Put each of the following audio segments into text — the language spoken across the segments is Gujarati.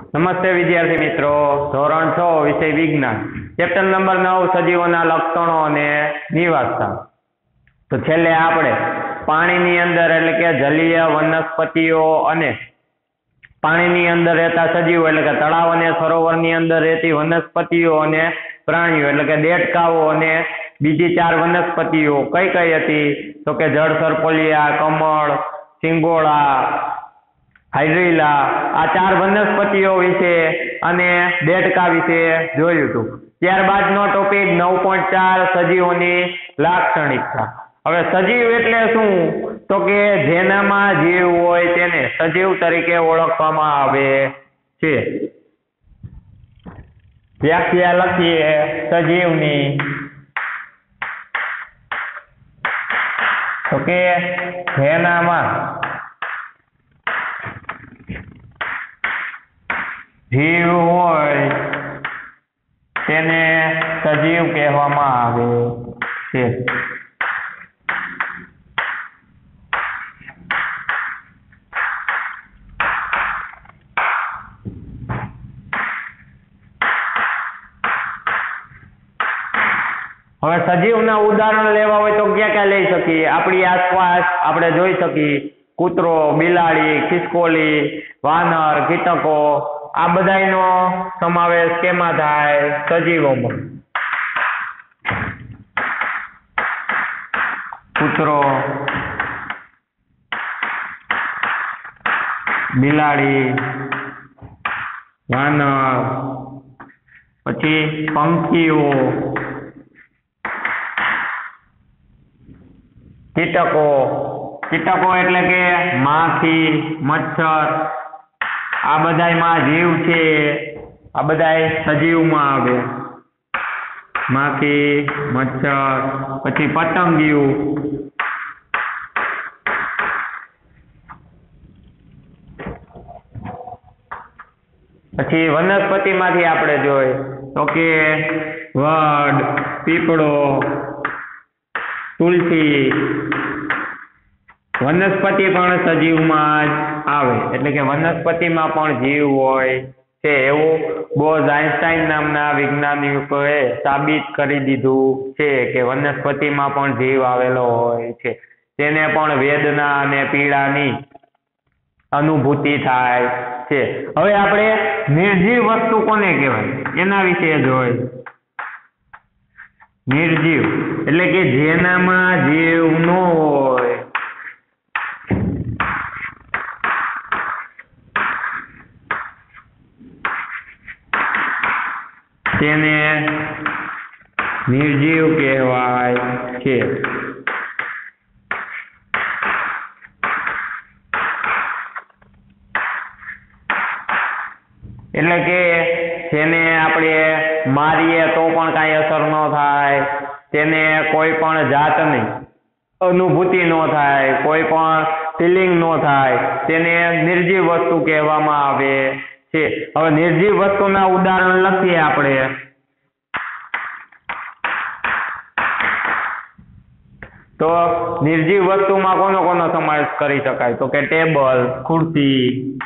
નમસ્તે વિદ્યાર્થી મિત્રો, ધોરણ 6 વિષય વિજ્ઞાન, ચેપ્ટર નંબર 9 સજીવોના લક્ષણો અને નિવાસસ્થાન. તો છેલ્લે આપણે પાણીની અંદર એટલે કે જલીય વનસ્પતિઓ અને પાણીની અંદર રહેતા સજીવો એટલે કે તળાવ અને સરોવરની અંદર રહેતી વનસ્પતિઓ અને પ્રાણીઓ એટલે કે દેડકાઓ અને બીજી 4 વનસ્પતિઓ કઈ કઈ હતી? તો કે જળ સરપોલિયા, કમળ, સિંગોડા, હાઇડ્રીલા, આ 4 વનસ્પતિઓ વિશે અને દેડકા વિશે જોયું હતું. ત્યારબાદનો ટોપિક 9.4 સજીવોની લાક્ષણિકતા. હવે સજીવ એટલે શું? તો કે જેનામાં જીવ હોય તેને સજીવ તરીકે ઓળખવામાં આવે છે. વ્યાખ્યા લખીએ સજીવની. તો કે જેનામાં જીવ હોય તેને સજીવ કહેવામાં આવે છે. હવે સજીવના ઉદાહરણ લેવા હોય તો ક્યાં ક્યાં લઈ શકીએ? આપણી આસપાસ આપણે જોઈ શકીએ કૂતરો, બિલાડી, ખિસકોલી, વાનર, કીટકો, આ બધાનો સમાવેશ કેમાં થાય? સજીવોમાં. કૂતરો, બિલાડી, વાનર, પછી પંખીઓ, કીટકો એટલે કે માખી, મચ્છર, આ બધામાં જીવ છે. આ બધા સજીવમાં આવે. માખી, મચ્છર, પછી પતંગિયું, પછી વનસ્પતિમાંથી આપણે જોઈએ તો કે વડ, પીપળો, તુલસી, વનસ્પતિ પણ સજીવમાં જ આવે. એટલે કે વનસ્પતિમાં પણ જીવ હોય છે એવું બોઝ આઇન્સ્ટાઈન નામના વૈજ્ઞાનિકોએ સાબિત કરી દીધું છે કે વનસ્પતિમાં પણ જીવ આવેલો હોય છે. તેને પણ વેદના અને પીડાની અનુભૂતિ થાય છે. હવે આપણે નિર્જીવ વસ્તુ કોને કહેવાય એના વિશે જોઈએ. નિર્જીવ એટલે કે જેનામાં જીવ ન હોય. તેને નિર્જીવ કહેવાય છે. એટલે કે જેને આપણે મારીએ તો પણ કાંઈ અસર ન થાય, તેને કોઈ પણ જાતની અનુભૂતિ ન થાય, કોઈ પણ ફિલિંગ ન થાય, તેને નિર્જીવ વસ્તુ કહેવામાં આવે છે. હવે નિર્જીવ વસ્તુના ઉદાહરણ લખીએ આપણે. તો નિર્જીવ વસ્તુમાં કોનો સમાવેશ કરી શકાય? તો કે ટેબલ, ખુરશી,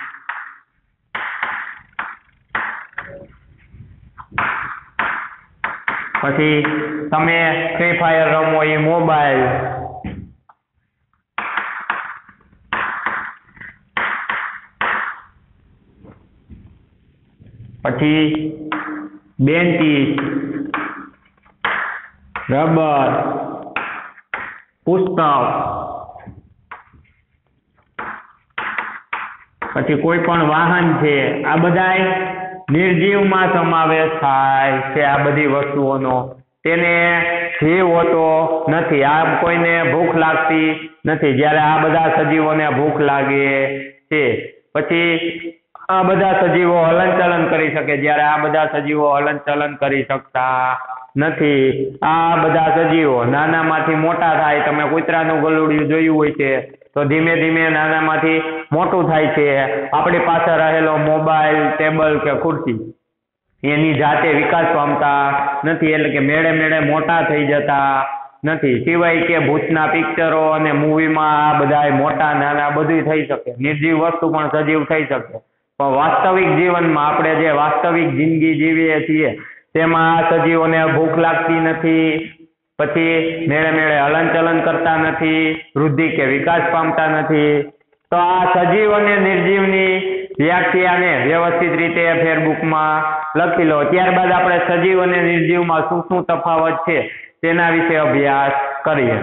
પછી તમે ફ્રી ફાયર રમો એ મોબાઈલ, પછી બેન્ચીસ, રબર, પુસ્તક, પછી કોઈ પણ વાહન છે. આ બધા નિર્જીવમાં સમાવેશ થાય છે. આ બધી વસ્તુઓનો તેને જીવ હોતો નથી. આ કોઈને ભૂખ લાગતી નથી, જ્યારે આ બધા સજીવોને ભૂખ લાગે છે. પછી આ બધા સજીવો હલનચલન કરી શકે, જ્યારે આ બધા સજીવો હલનચલન કરી શકતા નથી. આ બધા સજીવો નાનામાંથી મોટા થાય. તમે કૂતરાનું ગલુડિયું જોયું હોય છે તો ધીમે ધીમે નાનામાંથી મોટું થાય છે. આપણી પાસે રહેલો મોબાઈલ, ટેબલ કે ખુરશી એની જાતે વિકાસ પામતા નથી. એટલે કે મેળે મેળે મોટા થઈ જતા નથી. સિવાય કે ભૂતના પિક્ચરો અને મૂવીમાં આ બધા મોટા નાના બધું થઈ શકે. નિર્જીવ વસ્તુ પણ સજીવ થઈ શકે. પણ વાસ્તવિક જીવનમાં આપણે જે વાસ્તવિક જિંદગી જીવીએ છીએ તેમાં આ સજીવોને ભૂખ લાગતી નથી, પછી મેળે મેળે હલનચલન કરતા નથી, વૃદ્ધિ કે વિકાસ પામતા નથી. તો આ સજીવ અને નિર્જીવની વ્યાખ્યાને વ્યવસ્થિત રીતે ફેરબુકમાં લખી લો. ત્યારબાદ આપણે સજીવ અને નિર્જીવમાં શું શું તફાવત છે તેના વિશે અભ્યાસ કરીએ.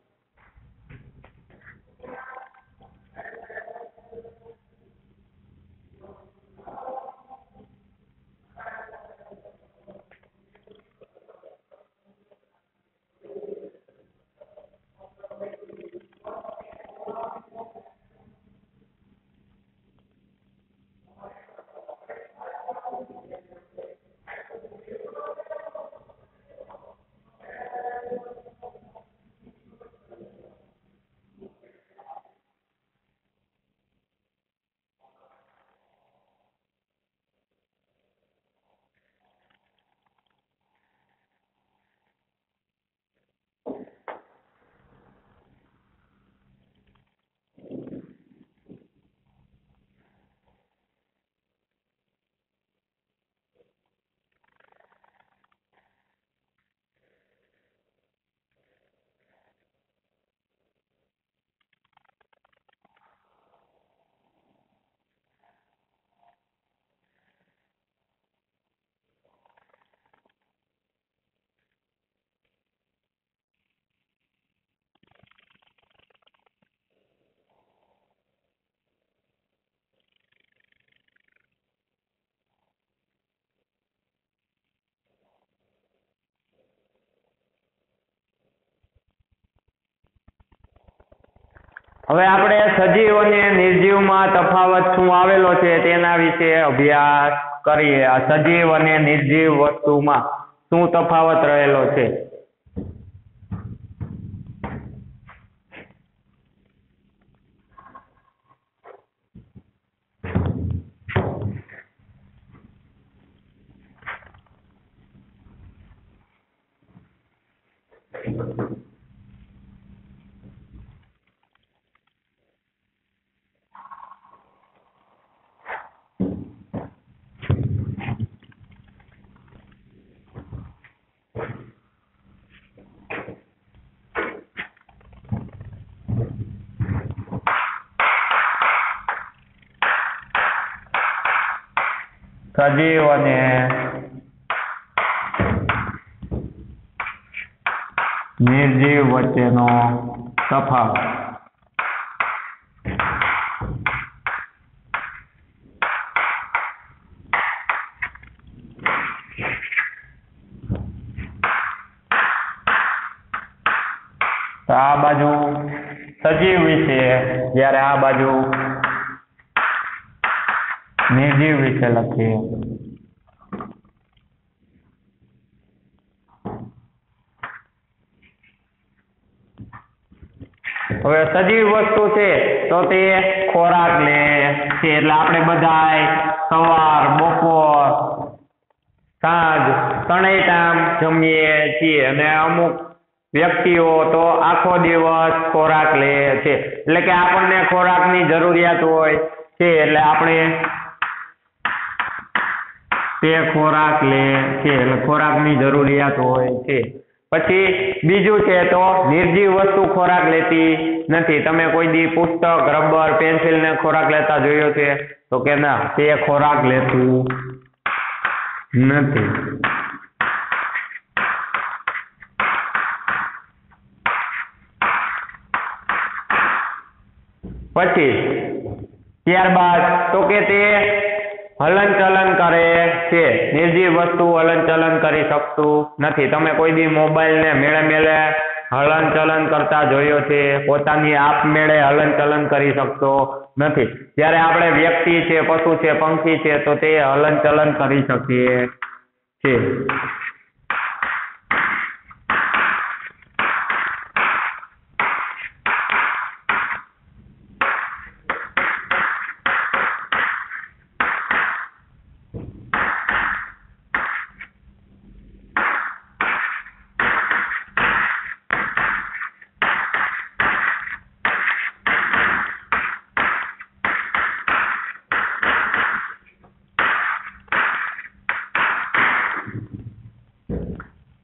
હવે આપણે સજીવ અને નિર્જીવમાં તફાવત શું આવેલો છે તેના વિશે અભ્યાસ કરીએ. આ સજીવ અને નિર્જીવ વસ્તુમાં શું તફાવત રહેલો છે? સજીવ અને નિર્જીવ વચ્ચેનો તફાવત. તો આ બાજુ સજીવ વિશે, જ્યારે આ બાજુ નિર્જીવ વિશે લખીએ. હવે સજીવ વસ્તુ છે તો તે ખોરાક લે છે, એટલે આપણે બધાય સવાર, બપોર, સાંજ ત્રણેય ટાઈમ જમીએ છીએ, અને અમુક વ્યક્તિઓ તો આખો દિવસ ખોરાક લે છે. એટલે કે આપણને ખોરાકની જરૂરિયાત હોય છે, એટલે આપણે તે ખોરાક લે છે, એટલે ખોરાકની જરૂરિયાત હોય છે. પછી બીજું છે તો નિર્જીવ વસ્તુ ખોરાક લેતી નથી. તમે કોઈ દી પુસ્તક, રબર, પેન્સિલ ને ખોરાક લેતા જોયો છે? તો કે ના, તે ખોરાક લેતું નથી. પછી ત્યારબાદ તો કે તે હલનચલન કરે છે. નિર્જીવ વસ્તુ હલનચલન કરી શકતું નથી. તમે કોઈ દી મોબાઈલ ને મેળે મેળે હલનચલન કરતા જોયો છે? પોતાની આપમેળે હલનચલન કરી શકતો નથી. જ્યારે આપણે વ્યક્તિ છે, પશુ છે, પંખી છે, તો તે હલનચલન કરી શકીએ છે.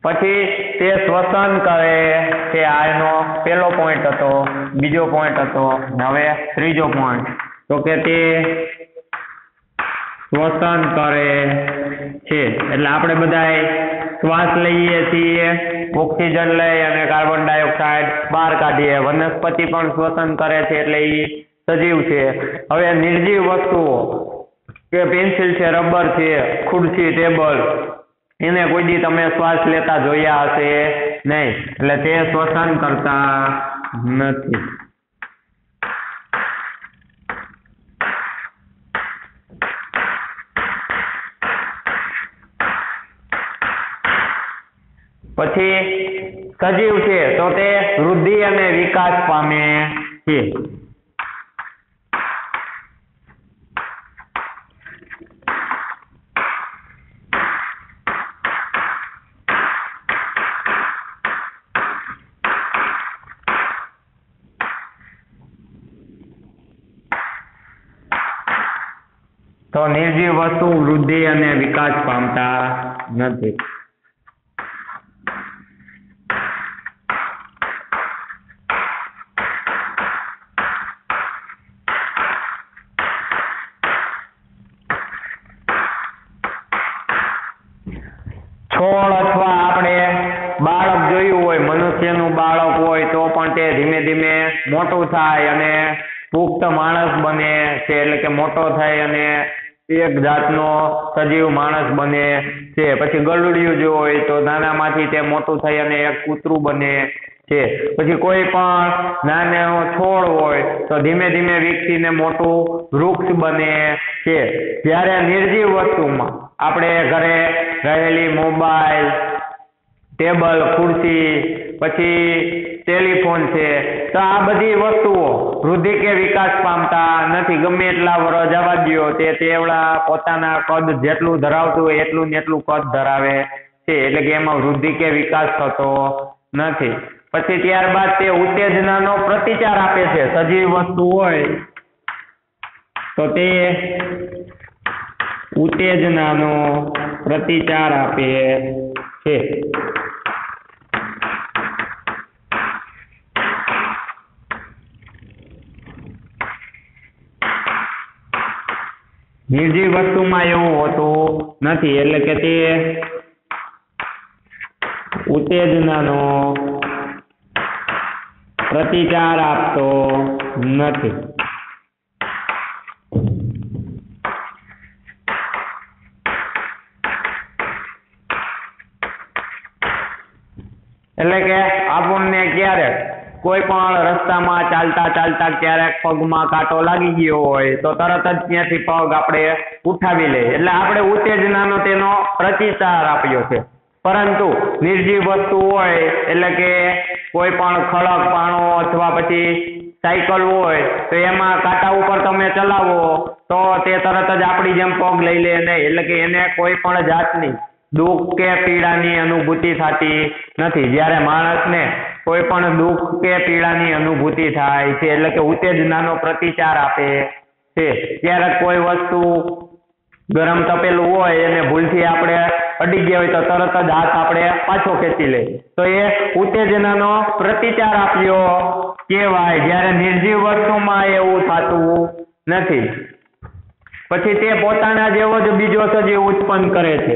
પછી તે શ્વસન કરે છે. આ એનો પહેલો પોઈન્ટ હતો. બીજો પોઈન્ટ હતો. હવે ત્રીજો પોઈન્ટ તો કે તે શ્વસન કરે છે. એટલે આપણે બધા શ્વાસ લઈએ છીએ, ઓક્સિજન લઈ અને કાર્બન ડાયોક્સાઇડ બહાર કાઢીએ. વનસ્પતિ પણ શ્વસન કરે છે એટલે એ સજીવ છે. હવે નિર્જીવ વસ્તુઓ કે પેન્સિલ છે, રબર છે, ખુરશી, ટેબલ, એને કોઈ દી તમે શ્વાસ લેતા જોયા હશે નહીં, એટલે તે શ્વસન કરતા નથી. પછી સજીવ છે તો તે વૃદ્ધિ અને વિકાસ પામે છે. તો નિર્જીવ વસ્તુ વૃદ્ધિ અને વિકાસ પામતા નથી. છોડ અથવા આપણે બાળક જોયું હોય, મનુષ્યનું બાળક હોય તો પણ તે ધીમે ધીમે મોટું થાય અને પુખ્ત માણસ બને છે. એટલે કે મોટો થાય અને એક જાતનો સજીવ માણસ બને છે. પછી ગલુડિયું જો હોય તો નાનામાંથી તે મોટું થઈ અને એક કૂતરું બને છે. પછી કોઈ પણ નાનો છોડ હોય તો ધીમે ધીમે વિકસીને મોટું વૃક્ષ બને છે. જ્યારે નિર્જીવ વસ્તુમાં આપણે ઘરે રહેલી મોબાઈલ, ટેબલ, ખુરશી, પછી ટેલિફોન છે, તો આ બધી વસ્તુઓ વૃદ્ધિ કે વિકાસ પામતા નથી. ગમે એટલા વર્ષ જવા દ્યો, તેવડા પોતાના કદ જેટલું ધરાવતું હોય એટલું ને એટલું કદ ધરાવે છે. એટલે કે એમાં વૃદ્ધિ કે વિકાસ થતો નથી. પછી ત્યારબાદ તે ઉત્તેજનાનો પ્રતિચાર આપે છે. સજીવ વસ્તુ હોય તો તે ઉત્તેજનાનો પ્રતિચાર આપે છે. નિર્જીવ વસ્તુમાં એવું હોતું નથી. એટલે કે તે ઉત્તેજનાનો પ્રતિચાર આપતો નથી. એટલે કે આપણને ક્યારેક કોઈ પણ રસ્તામાં ચાલતા ચાલતા ક્યારેક પગમાં કાંટો લાગી ગયો હોય તો તરત જ ત્યાંથી પગ આપણે ઉઠાવી લઈએ. એટલે આપણે ઉત્તેજનાનો તેનો પ્રતિચાર આપ્યો છે. પરંતુ નિર્જીવ વસ્તુ હોય એટલે કે કોઈ પણ ખડક પાણો અથવા પછી સાયકલ હોય તો એમાં કાંટા ઉપર તમે ચલાવો તો તે તરત જ આપણી જેમ પગ લઈ લે નહીં. એટલે કે એને કોઈ પણ જાતની દુઃખ કે પીડાની અનુભૂતિ થતી નથી. જ્યારે માણસને કોઈ પણ દુઃખ કે પીડાની અનુભૂતિ થાય છે એટલે કે ઉત્તેજનાનો પ્રતિચાર આપે છે. ક્યારેક કોઈ વસ્તુ ગરમ તપેલું હોય અને ભૂલથી આપણે અડી ગયા હોય તો તરત જ હાથ આપણે પાછો ખેંચી લે, તો એ ઉત્તેજનાનો પ્રતિચાર આપ્યો કહેવાય. જ્યારે નિર્જીવ વસ્તુમાં એવું થતું નથી. પછી તે પોતાના જેવો જ બીજો સજીવ ઉત્પન્ન કરે છે.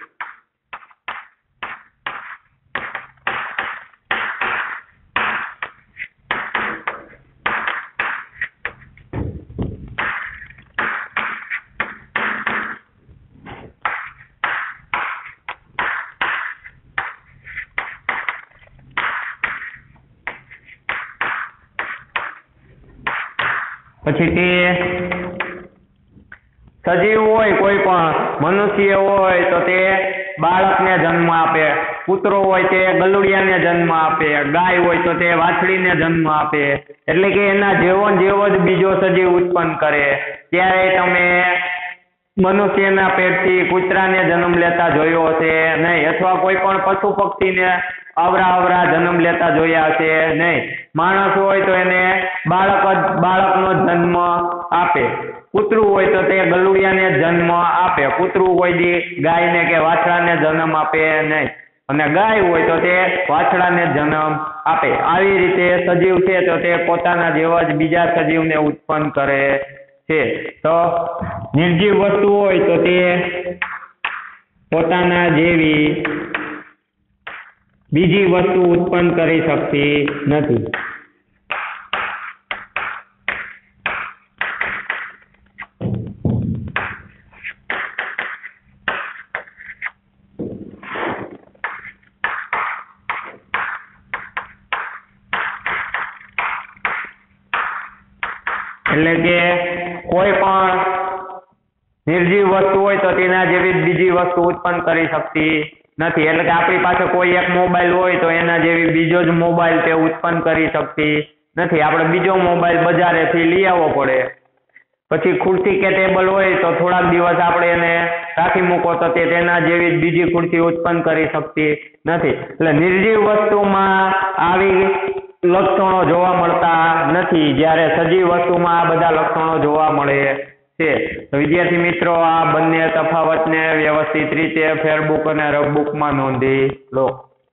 પછી તે સજીવ હોય, કોઈ પણ મનુષ્ય હોય તો તે બાળકને જન્મ આપે, કૂતરો હોય તે ગલુડિયાને જન્મ આપે, ગાય હોય તો તે વાછડીને જન્મ આપે. એટલે કે એના જેવો જ બીજો સજીવ ઉત્પન્ન કરે. ત્યારે તમે મનુષ્યના પેટથી કૂતરાને જન્મ લેતા જોયો હશે નહીં, અથવા કોઈ પણ પશુ પક્ષીને અવરા જન્મ લેતા જોયા હશે નહીં. માણસ હોય તો એને બાળકનો જન્મ આપે. કૂતરું હોય તો તે ગલુડિયાને જન્મ આપે. કૂતરું કોઈ દી ગાયને કે વાછડાને જન્મ આપે નહીં. અને ગાય હોય તો તે વાછડાને જન્મ આપે. આવી રીતે સજીવ છે તો તે પોતાના જેવા જ બીજા સજીવને ઉત્પન્ન કરે છે. તો નિર્જીવ વસ્તુ હોય તો તે પોતાના જેવી બીજી વસ્તુ ઉત્પન્ન કરી શકતી નથી. એટલે કે કોઈ પણ નિર્જીવ વસ્તુ હોય તો તેના જેવી બીજી વસ્તુ ઉત્પન્ન કરી શકતી નથી. એટલે કે આપણી પાસે કોઈ એક મોબાઈલ હોય તો એના જેવી બીજો જ મોબાઈલ તે ઉત્પન્ન કરી શકતી નથી. આપણે બીજો મોબાઈલ બજારેથી લઈ આવવો પડે. પછી ખુરશી કે ટેબલ હોય તો થોડાક દિવસ આપણે એને રાખી મૂકો તો તે તેના જેવી બીજી ખુરશી ઉત્પન્ન કરી શકતી નથી. એટલે નિર્જીવ વસ્તુમાં આવી લક્ષણો જોવા મળતા નથી, જ્યારે સજીવ વસ્તુમાં આ બધા લક્ષણો જોવા મળે છે. તો વિદ્યાર્થી મિત્રો, આ બંને તફાવતને વ્યવસ્થિત રીતે ફેરબુક અને રફબુકમાં નોંધી લો.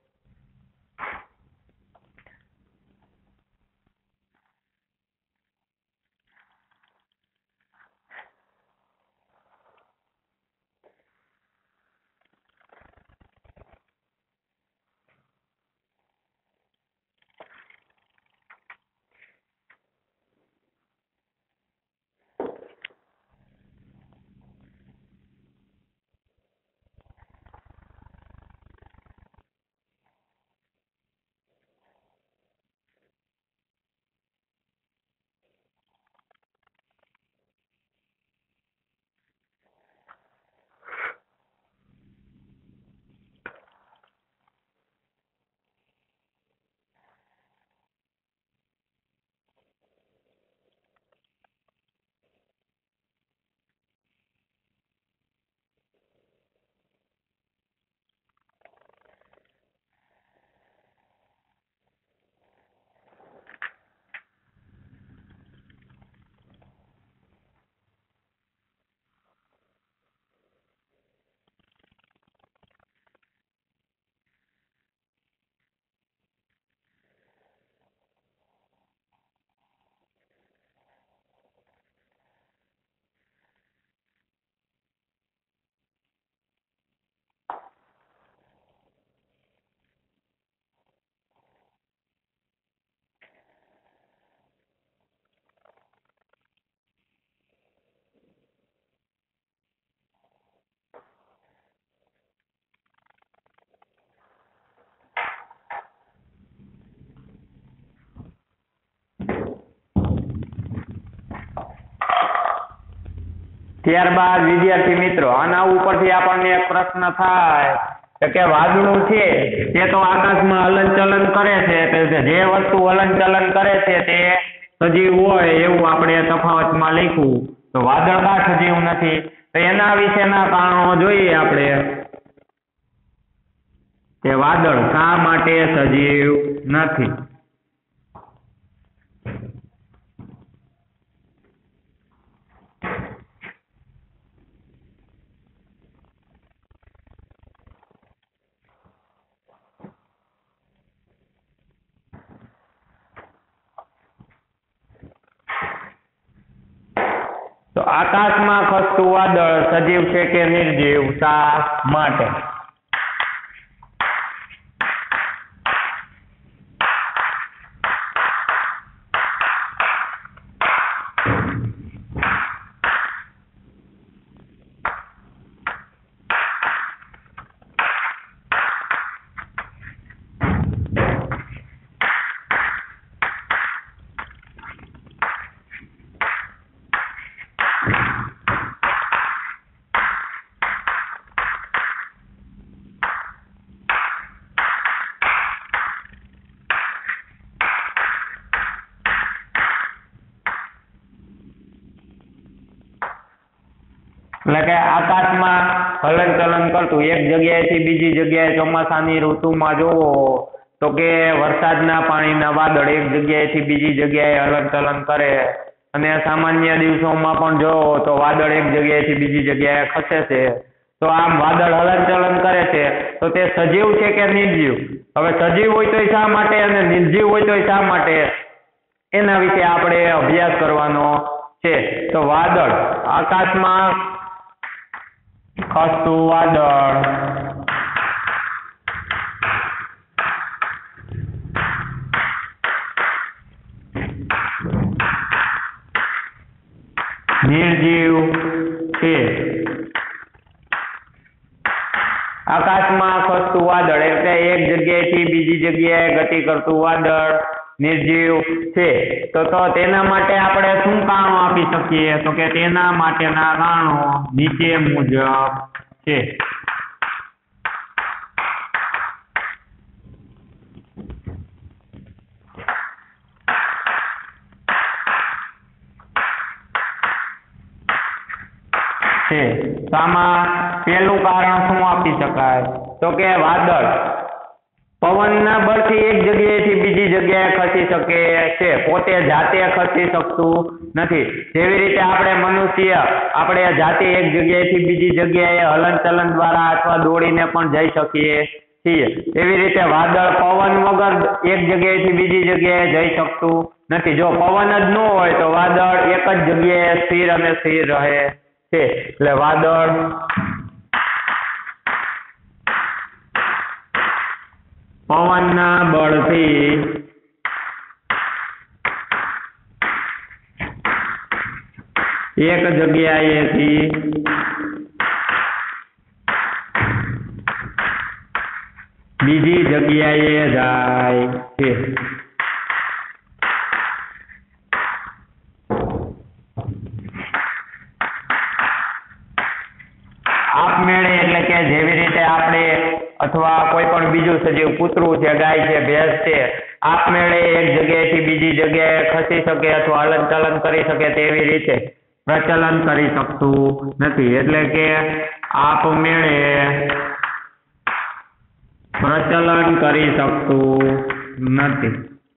ત્યારબાદ વિદ્યાર્થી મિત્રો, આના ઉપરથી આપણને એક પ્રશ્ન થાય કે વાદળું છે તે તો આકાશમાં હલનચલન કરે છે, જે વસ્તુ હલનચલન કરે છે તે સજીવ હોય એવું આપણે તફાવતમાં લખ્યું. તો વાદળ કા સજીવ નથી? તો એના વિશેના કારણો જોઈએ આપણે કે વાદળ શા માટે સજીવ નથી. તો આકાશમાં ખસતું વાદળ સજીવ છે કે નિર્જીવ? શા માટે? એટલે કે આકાશમાં હલનચલન કરતું એક જગ્યાએથી બીજી જગ્યાએ ચોમાસાની ઋતુમાં જોવો તો કે વરસાદના પાણીના વાદળ એક જગ્યાએથી બીજી જગ્યાએ હલનચલન કરે, અને સામાન્ય દિવસોમાં પણ જોવો તો વાદળ એક જગ્યાએથી બીજી જગ્યાએ ખસે છે. તો આમ વાદળ હલનચલન કરે છે તો તે સજીવ છે કે નિર્જીવ? હવે સજીવ હોય તો શા માટે અને નિર્જીવ હોય તો શા માટે, એના વિશે આપણે અભ્યાસ કરવાનો છે. તો વાદળ, આકાશમાં ખસતું વાદળ નિર્જીવ છે. આકાશમાં ખસતું વાદળ એટલે એક જગ્યાએથી બીજી જગ્યાએ ગતિ કરતું વાદળ નિર્જીવ છે. તો તેના માટે આપણે શું કારણો આપી શકીએ? તો કે તેના માટેના કારણો નીચે મુજબ છે. તો આમાં પહેલું કારણ શું આપી શકાય? તો કે વાદળ પવનના બળથી એક જગ્યાએથી બીજી જગ્યાએ ખસી શકે છે, પોતે જાતે ખસી શકતું નથી. જેવી રીતે આપણે મનુષ્ય આપણે જાતે એક જગ્યાએથી બીજી જગ્યાએ હલનચલન દ્વારા અથવા દોડીને પણ જઈ શકીએ છીએ, એવી રીતે વાદળ પવન વગર એક જગ્યાએથી બીજી જગ્યાએ જઈ શકતું નથી. જો પવન જ ન હોય તો વાદળ એક જ જગ્યાએ સ્થિર અને સ્થિર રહે છે. એટલે વાદળ પવનના બળથી એક જગ્યાએથી બીજી જગ્યાએ જાય છે. આપમેળે એટલે કે જેવી રીતે આપણે અથવા કોઈ પણ બીજું સજીવ, કૂતરું છે, ગાય છે, ભેંસ છે, આપમેળે એક જગ્યાએથી બીજી જગ્યાએ ખસી શકે અથવા હલનચલન કરી શકે તેવી રીતે પ્રચલન કરી શકતું નથી. એટલે કે આપમેળે પ્રચલન કરી શકતું નથી.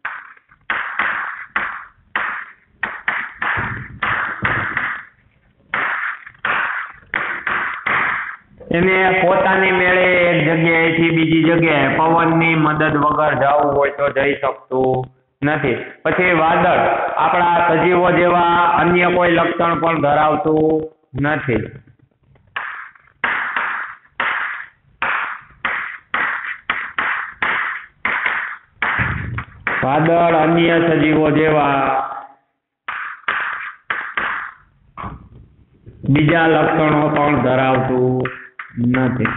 એને પોતાની મેળે એક જગ્યાએથી બીજી જગ્યાએ પવનની મદદ વગર જવું હોય તો જઈ શકતું નથી. પછી વાદળ આપણા સજીવો જેવા અન્ય કોઈ લક્ષણ પણ ધરાવતું નથી. વાદળ અન્ય સજીવો જેવા બીજા લક્ષણો પણ ધરાવતું નથી.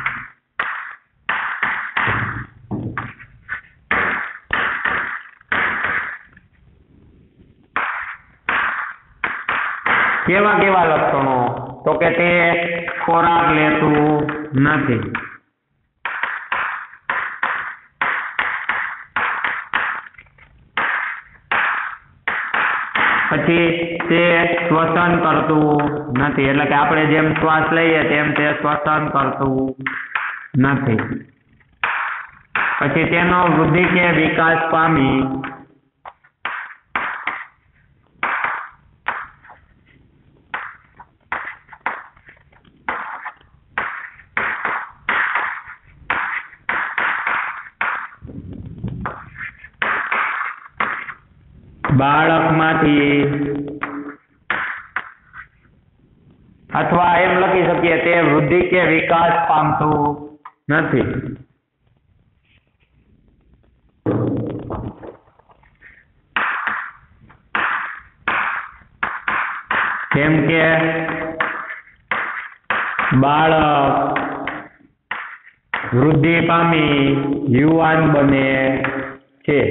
કેવા કેવા લક્ષણો? તો કે તે ખોરાક લેતું નથી. પછી તે શ્વસન કરતું નથી, એટલે કે આપણે જેમ શ્વાસ લઈએ તેમ તે શ્વસન કરતું નથી. પછી તેનો વૃદ્ધિ કે વિકાસ પામી બાળકમાંથી અથવા એમ લખી શકીએ તે વૃદ્ધિ કે વિકાસ પામતું નથી. કેમ કે બાળક વૃદ્ધિ પામી યુવાન બને છે.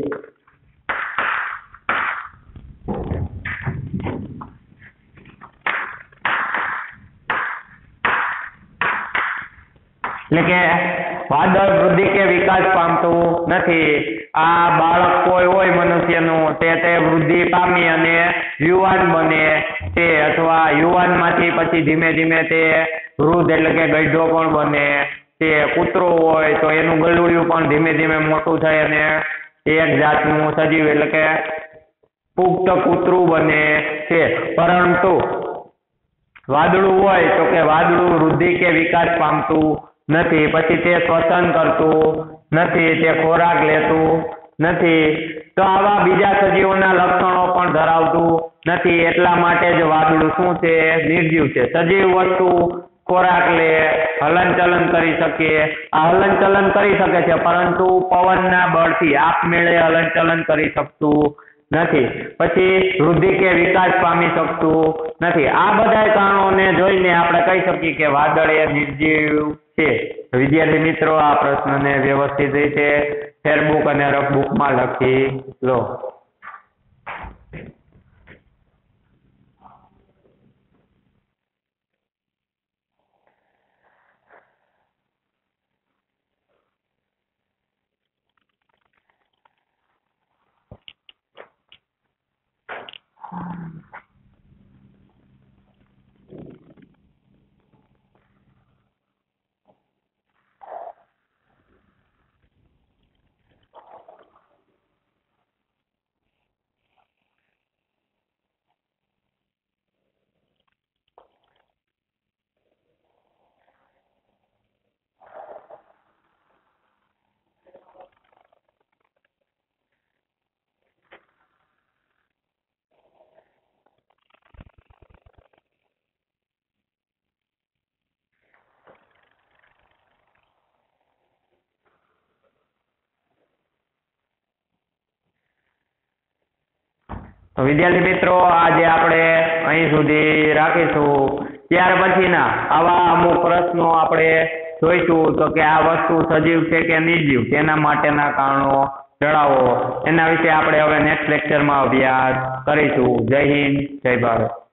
એટલે કે વાદળ વૃદ્ધિ કે વિકાસ પામતું નથી. આ બાળક કોઈ હોય મનુષ્યનું તે વૃદ્ધિ પામી અને યુવાન બને છે, અથવા યુવાનમાંથી પછી ધીમે ધીમે તે વૃદ્ધ એટલે કે ગઈઢો પણ બને છે. કૂતરો હોય તો એનું ગળુડિયું પણ ધીમે ધીમે મોટું થાય અને એક જાતનું સજીવ એટલે કે પુખ્ત કૂતરું બને છે. પરંતુ વાદળું હોય તો કે વાદળું વૃદ્ધિ કે વિકાસ પામતું નથી, પછી તે શ્વસન કરતું નથી, તે ખોરાક લેતું નથી, તો આવા બીજા સજીવોના લક્ષણો પણ ધરાવતું નથી, એટલા માટે જ વાદળું શું છે? નિર્જીવ છે. સજીવ વસ્તુ ખોરાક લે, હલનચલન કરી શકે, આ હલનચલન કરી શકે છે, પરંતુ પવનના બળથી આપમેળે હલનચલન કરી શકતું નથી, પછી વૃદ્ધિ કે વિકાસ પામી શકતું નથી. આ બધા કારણોને જોઈને આપણે કહી શકીએ કે વાદળ એ નિર્જીવ છે. વિદ્યાર્થી મિત્રો, આ પ્રશ્નને વ્યવસ્થિત રીતે ફેરબુક અને રફબુકમાં લખી લો. તો વિદ્યાર્થી મિત્રો, આજે આપણે અહીં સુધી રાખીશું. ત્યાર પછીના આવા અમુક પ્રશ્નો આપણે જોઈશું, તો કે આ વસ્તુ સજીવ છે કે નિર્જીવ, તેના માટેના કારણો જણાવો. એના વિશે આપણે હવે નેક્સ્ટ લેક્ચરમાં અભ્યાસ કરીશું. જય હિન્દ, જય ભારત.